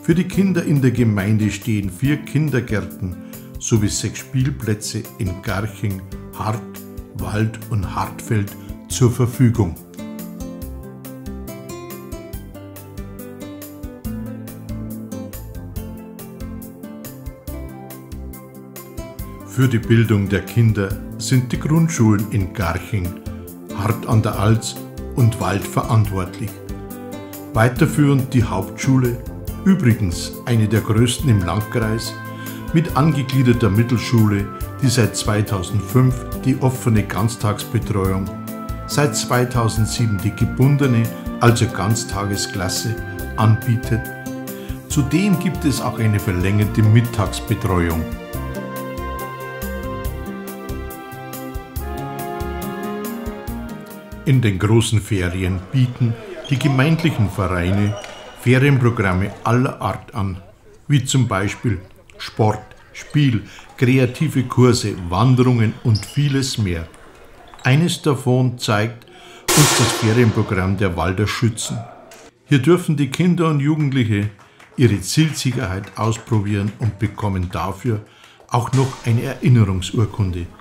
Für die Kinder in der Gemeinde stehen 4 Kindergärten sowie 6 Spielplätze in Garching, Hart, Wald und Hartfeld zur Verfügung. Für die Bildung der Kinder sind die Grundschulen in Garching, Hart an der Alz und Wald verantwortlich. Weiterführend die Hauptschule, übrigens eine der größten im Landkreis, mit angegliederter Mittelschule, die seit 2005 die offene Ganztagsbetreuung, seit 2007 die gebundene, also Ganztagesklasse, anbietet. Zudem gibt es auch eine verlängerte Mittagsbetreuung. In den großen Ferien bieten die gemeindlichen Vereine Ferienprogramme aller Art an, wie zum Beispiel Sport, Spiel, kreative Kurse, Wanderungen und vieles mehr. Eines davon zeigt uns das Ferienprogramm der Walder Schützen. Hier dürfen die Kinder und Jugendliche ihre Zielsicherheit ausprobieren und bekommen dafür auch noch eine Erinnerungsurkunde.